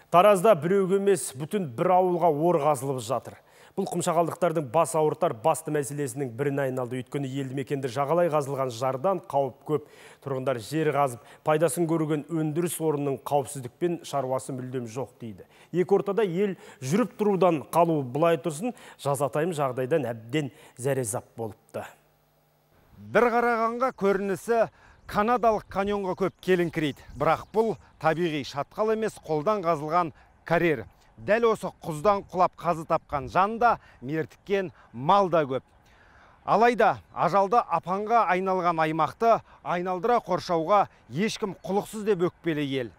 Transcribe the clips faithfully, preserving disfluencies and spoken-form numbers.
Таразда біреуге емес, бүтін бір ауылға ор қазылып жатыр. Бұл құмшағалдықтардың бас ауыртар басты мәселесінің біріне айналды. Өйткені елді мекенді жағалай қазылған жардан қауіп көп. Тұрғындар жер қазып, пайдасын көрген өндіріс орнының қауіпсіздікпен шаруасы мүлдем жоқ дейді. Екі ортада ел жүріп тұрудан қалу бұлай тұрсын, жазатайым жағдайдан әбден зәрезап болыпты. Бір қарағанға көрінісі канадалық каньонға көп келіңкірейді. Бірақ бұл табиғи шатқал емес, қолдан қазылған карьер. Дәл осы құздан құлап қазы тапқан жанда мертіккен мал да көп. Алайда ажалды апанға айналған аймақты айналдыра қоршауға ешкім құлықсыз деп өкпелі ел.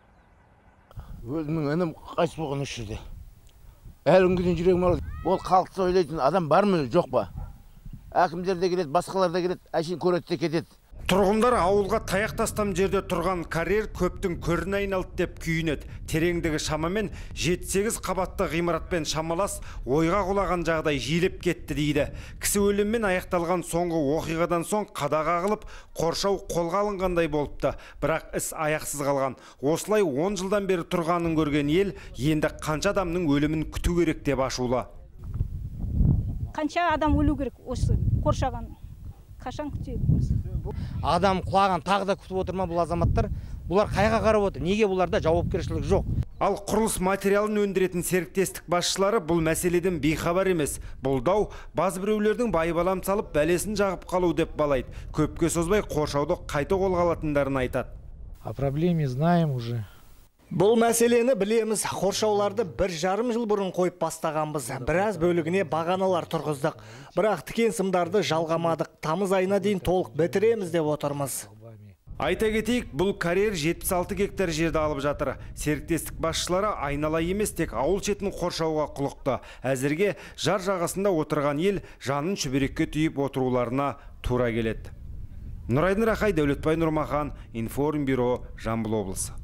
Өзімнің інім қайтыс болған үш жерде. Әлі күнге жүрегім ауырады. Ол халықты ойлайтын адам бар ма, жоқ па? Әкімдер де келеді, басқалар да келеді, әшейін көреді де кетеді. Тұрғындар ауылға таяқ тастам жерде тұрған карьер көптің көріне айналды деп күйінеді. Тереңдігі шамамен жеті сегіз қабатты ғимаратпен шамалас ойға құлаған жағдай жиілеп кетті дейді. Кісі өліммен аяқталған соңғы оқиғадан соң қадаға қағылып, қоршау қолға алынғандай болыпты. Бірақ іс аяқсыз қалған. Осылай он жылдан бері тұрғанын көрген ел енді қанша адамның өлімін күту керек деп ашулы. Қанша адам өлу керек осы қоршаған? Қашан күтеміз? Адам құлаған тағы да күтіп отырма бұл азаматтар? Бұлар қайға қарап отыр? Неге бұларда жауапкершілік жоқ? Ал құрылыс материалын өндіретін серіктестік басшылары бұл мәселеден бейхабар емес. Бұл дау баз біреулердің байбалам салып бәлесін жағып қалу деп балайды. Көпке созбай қоршауды қайта қолға алатындарын айтады. О проблеме знаем уже. Бұл мәселені білеміз. Қоршауларды бір жарым жыл бұрын қойып бастағанбыз. Біраз бөлігіне бағаналар тұрғыздық. Бірақ тікен сымдарды жалғамадық. Тамыз айына дейін толық бітіреміз деп отырмыз. Айта кетейік, бұл карьер жетпіс алты гектар жерді алып жатыр. Серіктестік басшылары айнала емес, тек ауыл шетін қоршауға құлықты. Әзірге жар жағасында отырған ел жанын шүберекке түйіп отыруларына тура келеді. Нұрайдын Рақай, Дәулетбай Нұрмахан, Информбюро, Жамбыл облысы.